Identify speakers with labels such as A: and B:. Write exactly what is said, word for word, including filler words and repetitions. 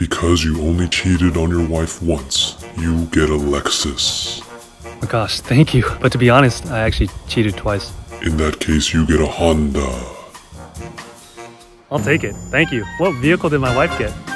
A: Because you only cheated on your wife once, you get a Lexus.
B: Oh gosh, thank you. But to be honest, I actually cheated twice.
A: In that case, you get a Honda.
B: I'll take it. Thank you. What vehicle did my wife get?